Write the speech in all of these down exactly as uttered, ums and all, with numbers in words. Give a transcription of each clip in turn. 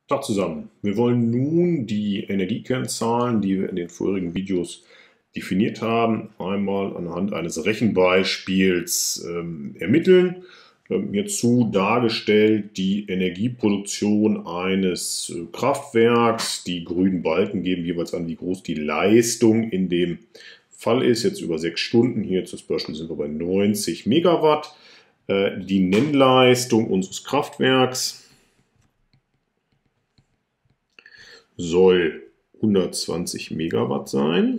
Tag zusammen. Wir wollen nun die Energiekennzahlen, die wir in den vorherigen Videos definiert haben, einmal anhand eines Rechenbeispiels ähm, ermitteln. Ähm, hierzu dargestellt die Energieproduktion eines äh, Kraftwerks. Die grünen Balken geben jeweils an, wie groß die Leistung in dem Fall ist. Jetzt über sechs Stunden. Hier zum Beispiel sind wir bei neunzig Megawatt. Äh, die Nennleistung unseres Kraftwerks soll hundertzwanzig Megawatt sein.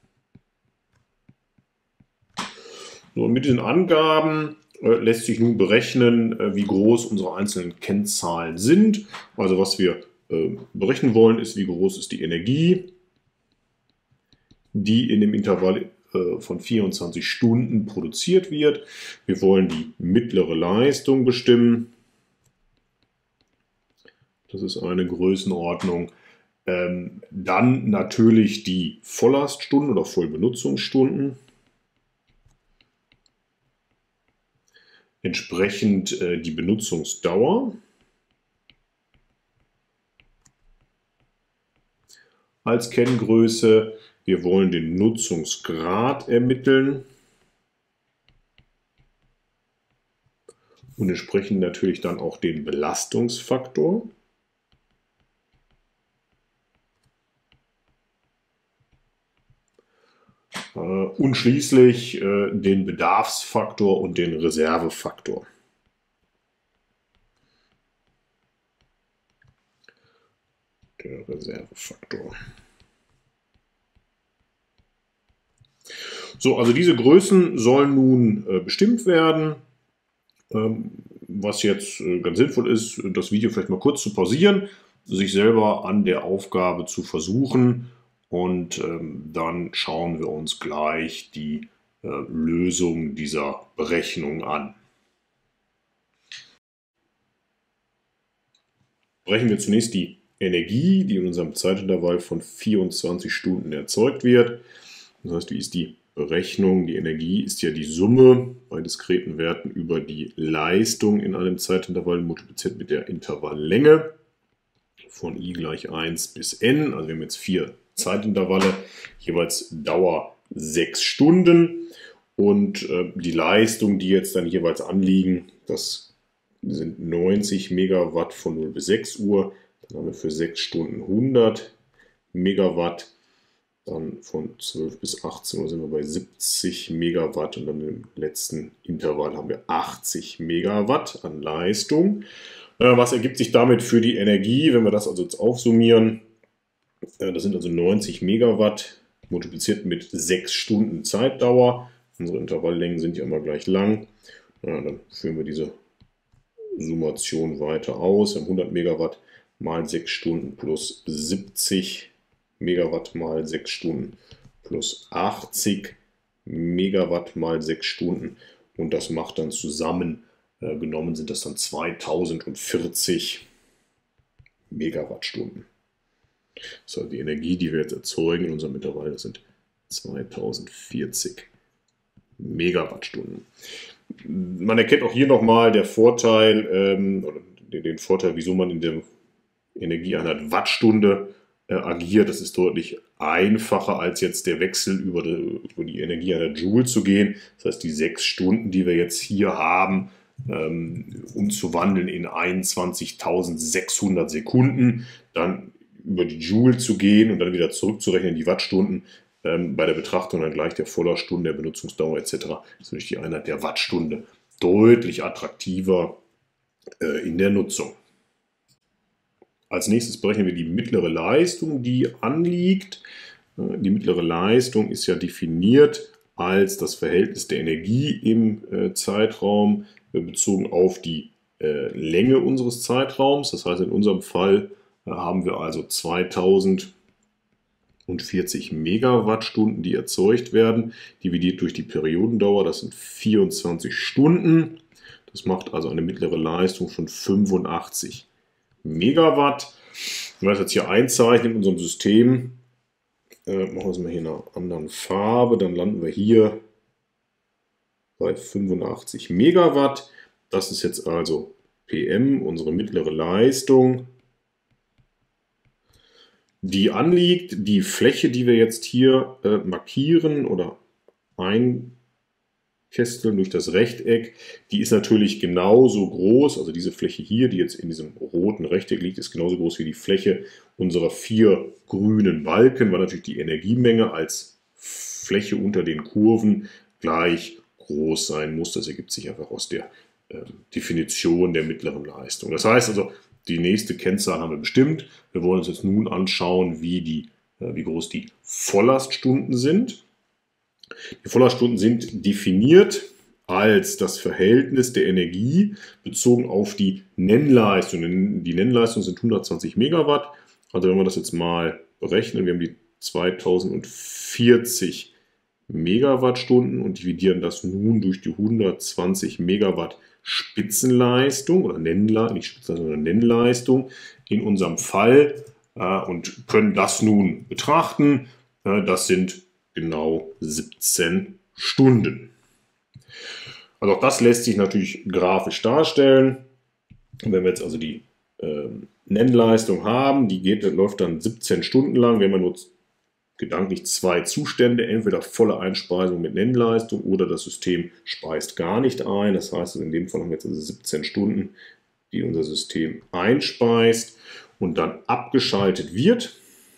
So, und mit diesen Angaben äh, lässt sich nun berechnen, äh, wie groß unsere einzelnen Kennzahlen sind. Also was wir äh, berechnen wollen, ist, wie groß ist die Energie, die in dem Intervall äh, von vierundzwanzig Stunden produziert wird. Wir wollen die mittlere Leistung bestimmen. Das ist eine Größenordnung. Ähm, dann natürlich die Volllaststunden oder Vollbenutzungsstunden. Entsprechend äh, die Benutzungsdauer. Als Kenngröße. Wir wollen den Nutzungsgrad ermitteln. Und entsprechend natürlich dann auch den Belastungsfaktor. Und schließlich äh, den Bedarfsfaktor und den Reservefaktor. Der Reservefaktor. So, also diese Größen sollen nun äh, bestimmt werden. Ähm, was jetzt äh, ganz sinnvoll ist, das Video vielleicht mal kurz zu pausieren, sich selber an der Aufgabe zu versuchen. Und ähm, dann schauen wir uns gleich die äh, Lösung dieser Berechnung an. Berechnen wir zunächst die Energie, die in unserem Zeitintervall von vierundzwanzig Stunden erzeugt wird. Das heißt, wie ist die Berechnung? Die Energie ist ja die Summe bei diskreten Werten über die Leistung in einem Zeitintervall multipliziert mit der Intervalllänge von i gleich eins bis n. Also wir haben jetzt vier Zeitintervalle, jeweils Dauer sechs Stunden. Und äh, die Leistung, die jetzt dann jeweils anliegen, das sind neunzig Megawatt von null bis sechs Uhr. Dann haben wir für sechs Stunden hundert Megawatt. Dann von zwölf bis achtzehn Uhr sind wir bei siebzig Megawatt. Und dann im letzten Intervall haben wir achtzig Megawatt an Leistung. Äh, was ergibt sich damit für die Energie, wenn wir das also jetzt aufsummieren? Das sind also neunzig Megawatt multipliziert mit sechs Stunden Zeitdauer. Unsere Intervalllängen sind ja immer gleich lang. Ja, dann führen wir diese Summation weiter aus. Wir haben hundert Megawatt mal sechs Stunden plus siebzig Megawatt mal sechs Stunden plus achtzig Megawatt mal sechs Stunden. Und das macht dann zusammen äh, genommen sind das dann zweitausendvierzig Megawattstunden. Das ist also die Energie, die wir jetzt erzeugen in unserem Intervall, das sind zweitausendvierzig Megawattstunden. Man erkennt auch hier nochmal der Vorteil, ähm, oder den Vorteil, wieso man in der Energieeinheit Wattstunde äh, agiert. Das ist deutlich einfacher, als jetzt der Wechsel über die, über die Energieeinheit Joule zu gehen. Das heißt, die sechs Stunden, die wir jetzt hier haben, ähm, umzuwandeln in einundzwanzigtausendsechshundert Sekunden, dann über die Joule zu gehen und dann wieder zurückzurechnen, die Wattstunden, ähm, bei der Betrachtung dann gleich der Vollerstunde, der Benutzungsdauer et cetera ist natürlich die Einheit der Wattstunde deutlich attraktiver äh, in der Nutzung. Als nächstes berechnen wir die mittlere Leistung, die anliegt. Äh, die mittlere Leistung ist ja definiert als das Verhältnis der Energie im äh, Zeitraum äh, bezogen auf die äh, Länge unseres Zeitraums. Das heißt, in unserem Fall haben wir also zweitausendvierzig Megawattstunden, die erzeugt werden, dividiert durch die Periodendauer, das sind vierundzwanzig Stunden. Das macht also eine mittlere Leistung von fünfundachtzig Megawatt. Wenn wir das jetzt hier einzeichnen in unserem System, äh, machen wir es mal hier in einer anderen Farbe, dann landen wir hier bei fünfundachtzig Megawatt. Das ist jetzt also P M, unsere mittlere Leistung. die anliegt. Die Fläche, die wir jetzt hier äh, markieren oder einkästeln durch das Rechteck, die ist natürlich genauso groß, also diese Fläche hier, die jetzt in diesem roten Rechteck liegt, ist genauso groß wie die Fläche unserer vier grünen Balken, weil natürlich die Energiemenge als Fläche unter den Kurven gleich groß sein muss. Das ergibt sich einfach aus der äh, Definition der mittleren Leistung. Das heißt also, die nächste Kennzahl haben wir bestimmt. Wir wollen uns jetzt nun anschauen, wie, die, äh, wie groß die Volllaststunden sind. Die Volllaststunden sind definiert als das Verhältnis der Energie bezogen auf die Nennleistung. Die Nennleistung sind hundertzwanzig Megawatt. Also wenn wir das jetzt mal berechnen, wir haben die zweitausendvierzig Megawattstunden und dividieren das nun durch die hundertzwanzig Megawatt Spitzenleistung oder Nennleistung, nicht Spitzenleistung, sondern Nennleistung in unserem Fall äh, und können das nun betrachten. Äh, das sind genau siebzehn Stunden. Also auch das lässt sich natürlich grafisch darstellen. Und wenn wir jetzt also die äh, Nennleistung haben, die geht, läuft dann siebzehn Stunden lang, wenn man nur gedanklich zwei Zustände, entweder volle Einspeisung mit Nennleistung oder das System speist gar nicht ein. Das heißt, in dem Fall haben wir jetzt also siebzehn Stunden, die unser System einspeist und dann abgeschaltet wird.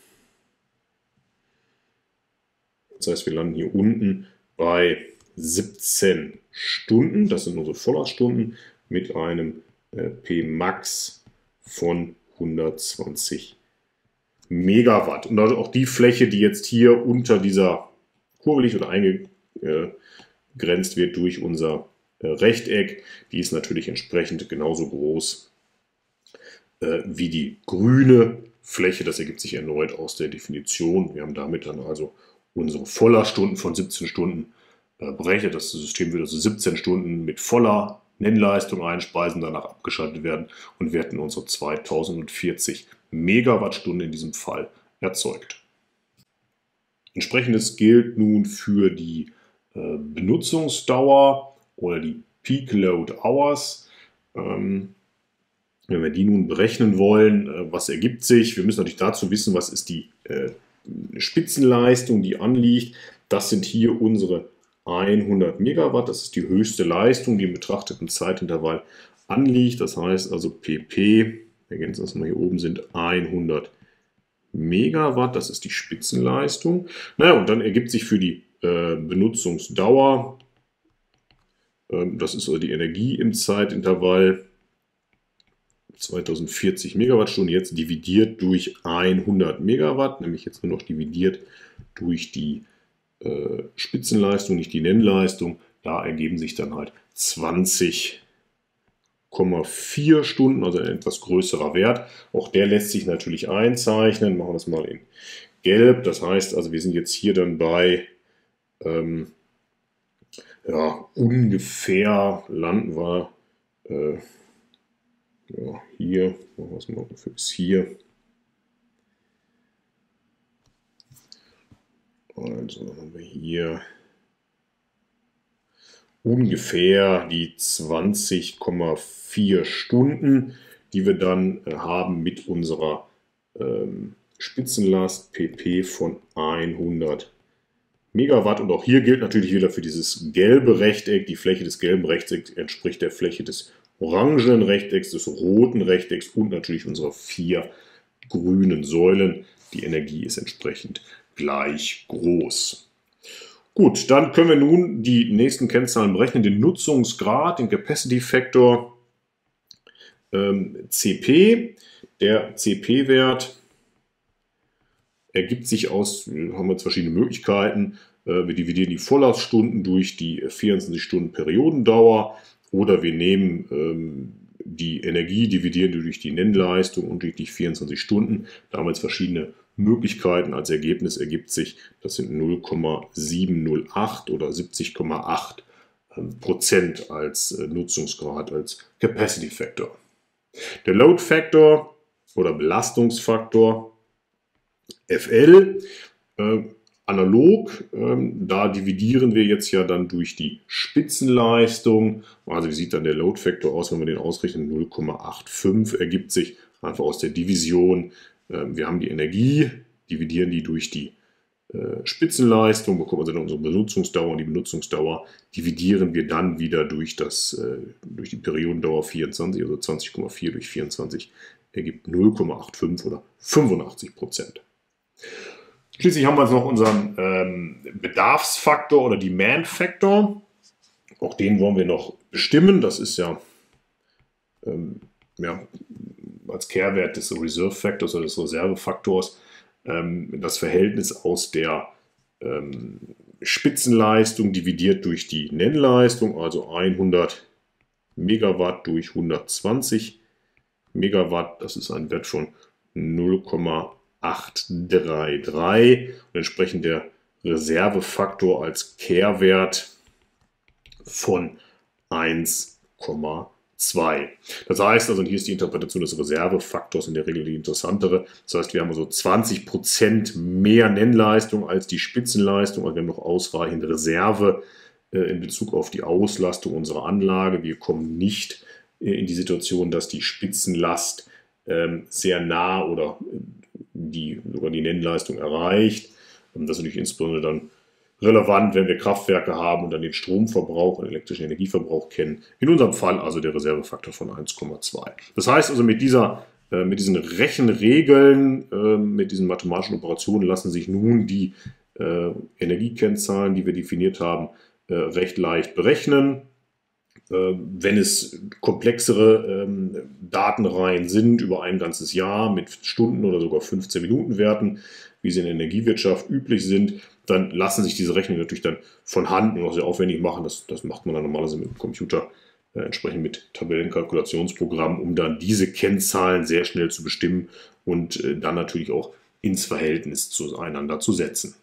Das heißt, wir landen hier unten bei siebzehn Stunden. Das sind unsere Volllaststunden mit einem äh, P max von hundertzwanzig Megawatt. Und also auch die Fläche, die jetzt hier unter dieser Kurve liegt oder eingegrenzt wird durch unser äh, Rechteck, die ist natürlich entsprechend genauso groß äh, wie die grüne Fläche. Das ergibt sich erneut aus der Definition. Wir haben damit dann also unsere Volllaststunden von siebzehn Stunden äh, berechnet. Das System wird also siebzehn Stunden mit voller Nennleistung einspeisen, danach abgeschaltet werden und werden unsere zweitausendvierzig Megawattstunden in diesem Fall erzeugt. Entsprechendes gilt nun für die äh, Benutzungsdauer oder die Peak Load Hours. Ähm, wenn wir die nun berechnen wollen, äh, was ergibt sich? Wir müssen natürlich dazu wissen, was ist die äh, Spitzenleistung, die anliegt. Das sind hier unsere hundert Megawatt. Das ist die höchste Leistung, die im betrachteten Zeitintervall anliegt. Das heißt also P P, ergänzen das mal hier oben, sind hundert Megawatt. Das ist die Spitzenleistung. Naja, und dann ergibt sich für die äh, Benutzungsdauer, äh, das ist also die Energie im Zeitintervall, zweitausendvierzig Megawattstunden, jetzt dividiert durch hundert Megawatt, nämlich jetzt nur noch dividiert durch die äh, Spitzenleistung, nicht die Nennleistung. Da ergeben sich dann halt zwanzig Komma vier Stunden, also ein etwas größerer Wert. Auch der lässt sich natürlich einzeichnen. Machen wir das mal in Gelb. Das heißt also, wir sind jetzt hier dann bei ähm, ja, ungefähr landen wir äh, ja, hier, machen wir es mal ungefähr bis hier. Also dann haben wir hier ungefähr die zwanzig Komma vier Stunden, die wir dann äh, haben mit unserer ähm, Spitzenlast P P von hundert Megawatt. Und auch hier gilt natürlich wieder für dieses gelbe Rechteck, die Fläche des gelben Rechtecks entspricht der Fläche des orangenen Rechtecks, des roten Rechtecks und natürlich unserer vier grünen Säulen. Die Energie ist entsprechend gleich groß. Gut, dann können wir nun die nächsten Kennzahlen berechnen. Den Nutzungsgrad, den Capacity Factor ähm, C P. Der C P-Wert ergibt sich aus, haben wir jetzt verschiedene Möglichkeiten. Äh, wir dividieren die Volllaststunden durch die vierundzwanzig Stunden Periodendauer oder wir nehmen ähm, die Energie, dividieren durch die Nennleistung und durch die vierundzwanzig Stunden. Da haben wir jetzt verschiedene Möglichkeiten. Als Ergebnis ergibt sich, das sind null Komma siebenhundertacht oder siebzig Komma acht Prozent als Nutzungsgrad, als Capacity Factor. Der Load Factor oder Belastungsfaktor F L, äh, analog, äh, da dividieren wir jetzt ja dann durch die Spitzenleistung. Also wie sieht dann der Load Factor aus, wenn wir den ausrechnen? null Komma fünfundachtzig ergibt sich einfach aus der Division Wir haben die Energie, dividieren die durch die Spitzenleistung, bekommen also dann unsere Benutzungsdauer, und die Benutzungsdauer dividieren wir dann wieder durch, das, durch die Periodendauer vierundzwanzig, also zwanzig Komma vier durch vierundzwanzig ergibt null Komma fünfundachtzig oder fünfundachtzig Prozent. Schließlich haben wir jetzt noch unseren ähm, Bedarfsfaktor oder Demand-Faktor. Auch den wollen wir noch bestimmen. Das ist ja, ähm, ja als Kehrwert des Reserve-Faktors oder des Reservefaktors ähm, das Verhältnis aus der ähm, Spitzenleistung dividiert durch die Nennleistung, also hundert Megawatt durch hundertzwanzig Megawatt. Das ist ein Wert von null Komma achthundertdreiunddreißig und entsprechend der Reservefaktor als Kehrwert von eins Komma zwei. Das heißt, also hier ist die Interpretation des Reservefaktors in der Regel die interessantere. Das heißt, wir haben also zwanzig Prozent mehr Nennleistung als die Spitzenleistung, also wir haben noch ausreichend Reserve äh, in Bezug auf die Auslastung unserer Anlage. Wir kommen nicht äh, in die Situation, dass die Spitzenlast äh, sehr nah oder die sogar die Nennleistung erreicht. Und das ist natürlich insbesondere dann relevant, wenn wir Kraftwerke haben und dann den Stromverbrauch und elektrischen Energieverbrauch kennen. In unserem Fall also der Reservefaktor von eins Komma zwei. Das heißt also, mit, dieser, äh, mit diesen Rechenregeln, äh, mit diesen mathematischen Operationen lassen sich nun die äh, Energiekennzahlen, die wir definiert haben, äh, recht leicht berechnen. Äh, wenn es komplexere äh, Datenreihen sind über ein ganzes Jahr mit Stunden oder sogar fünfzehn Minuten Werten, wie sie in der Energiewirtschaft üblich sind, dann lassen sich diese Rechnungen natürlich dann von Hand und auch sehr aufwendig machen. Das, das macht man dann normalerweise mit dem Computer, äh, entsprechend mit Tabellenkalkulationsprogrammen, um dann diese Kennzahlen sehr schnell zu bestimmen und äh, dann natürlich auch ins Verhältnis zueinander zu setzen.